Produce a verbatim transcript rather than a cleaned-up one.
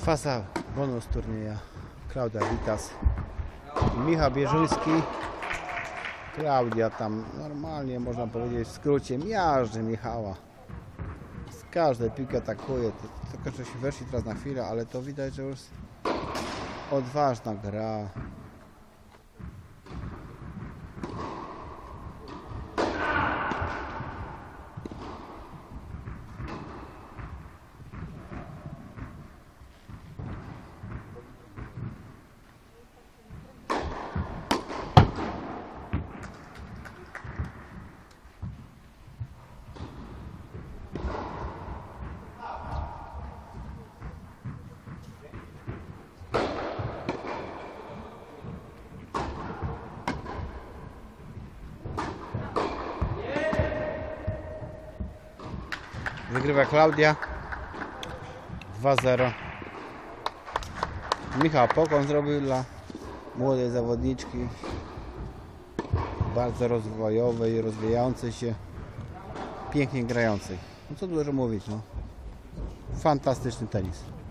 Faza bonus turnieja. Klaudia Witas, Michał Bierzyński. Klaudia tam normalnie, można powiedzieć w skrócie, miażdży Michała. Z każdej piłki atakuje. Tylko że się weszli teraz na chwilę, ale to widać, że już odważna gra. Wygrywa Klaudia dwa zero. Michał pokon zrobił dla młodej zawodniczki, bardzo rozwojowej, rozwijającej się, pięknie grającej. No co dużo mówić, no. Fantastyczny tenis.